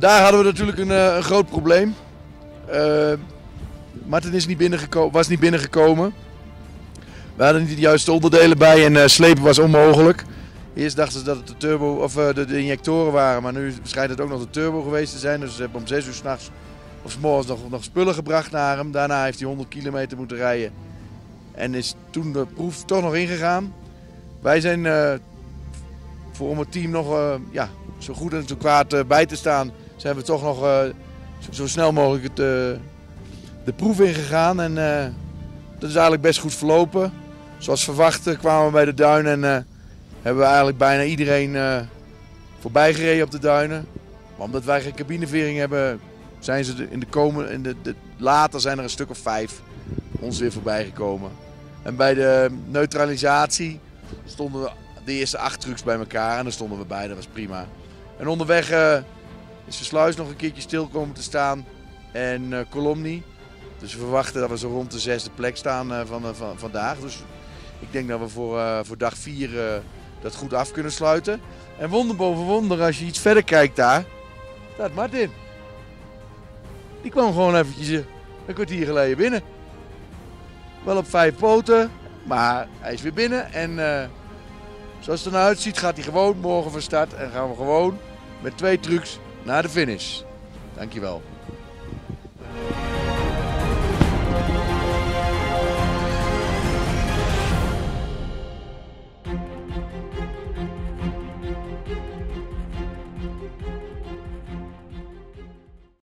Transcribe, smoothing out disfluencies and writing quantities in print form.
Daar hadden we natuurlijk een groot probleem. Martin was niet binnengekomen. We hadden niet de juiste onderdelen bij en slepen was onmogelijk. Eerst dachten ze dat het de turbo of de injectoren waren, maar nu schijnt het ook nog de turbo geweest te zijn. Dus ze hebben om 6 uur 's nachts of 's morgens nog spullen gebracht naar hem. Daarna heeft hij 100 kilometer moeten rijden en is toen de proef toch nog ingegaan. Wij zijn om het team nog zo goed en zo kwaad bij te staan, zijn we toch nog zo snel mogelijk de proef ingegaan. En dat is eigenlijk best goed verlopen. Zoals verwacht kwamen we bij de duinen en hebben we eigenlijk bijna iedereen voorbij gereden op de duinen. Maar omdat wij geen cabinevering hebben, zijn ze later zijn er een stuk of 5 ons weer voorbij gekomen. En bij de neutralisatie stonden we de eerste 8 trucks bij elkaar en daar stonden we bij, dat was prima. En onderweg is de sluis nog een keertje stil komen te staan en Colomni. Dus we verwachten dat we zo rond de 6e plek staan van vandaag. Dus ik denk dat we voor dag 4 dat goed af kunnen sluiten. En wonder boven wonder, als je iets verder kijkt daar, staat Martin. Die kwam gewoon eventjes een kwartier geleden binnen. Wel op 5 poten, maar hij is weer binnen. En zoals het eruit ziet gaat hij gewoon morgen van start. En gaan we gewoon met 2 trucks naar de finish. Dankjewel.